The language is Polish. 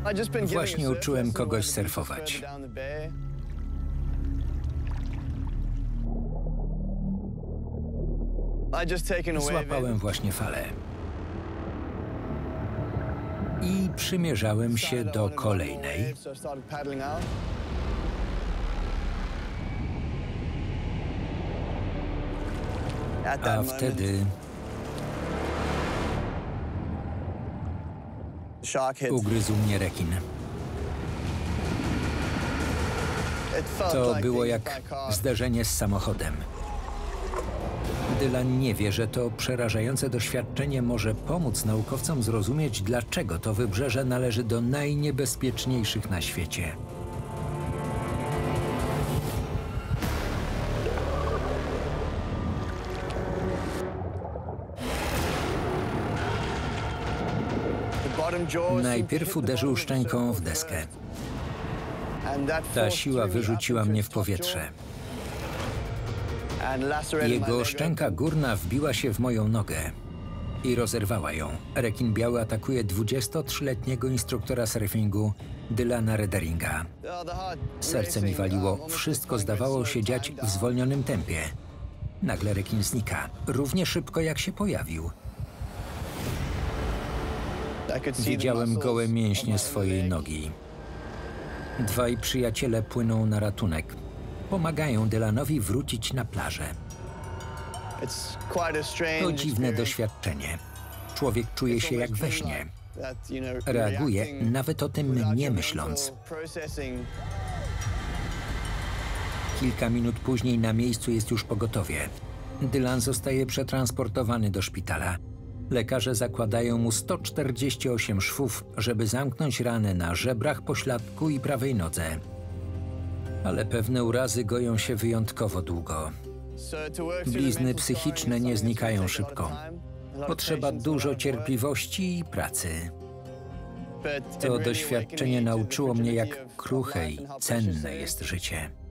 Właśnie uczyłem kogoś surfować. Złapałem właśnie falę. I przymierzałem się do kolejnej. A wtedy ugryzł mnie rekin. To było jak zderzenie z samochodem. Dylan nie wie, że to przerażające doświadczenie może pomóc naukowcom zrozumieć, dlaczego to wybrzeże należy do najniebezpieczniejszych na świecie. Najpierw uderzył szczęką w deskę. Ta siła wyrzuciła mnie w powietrze. Jego szczęka górna wbiła się w moją nogę i rozerwała ją. Rekin biały atakuje 23-letniego instruktora surfingu Dylana Rederinga. Serce mi waliło, wszystko zdawało się dziać w zwolnionym tempie. Nagle rekin znika, równie szybko jak się pojawił. Widziałem gołe mięśnie swojej nogi. Dwaj przyjaciele płyną na ratunek. Pomagają Dylanowi wrócić na plażę. To dziwne doświadczenie. Człowiek czuje się jak we śnie. Reaguje, nawet o tym nie myśląc. Kilka minut później na miejscu jest już pogotowie. Dylan zostaje przetransportowany do szpitala. Lekarze zakładają mu 148 szwów, żeby zamknąć ranę na żebrach, pośladku i prawej nodze. Ale pewne urazy goją się wyjątkowo długo. Blizny psychiczne nie znikają szybko. Potrzeba dużo cierpliwości i pracy. To doświadczenie nauczyło mnie, jak kruche i cenne jest życie.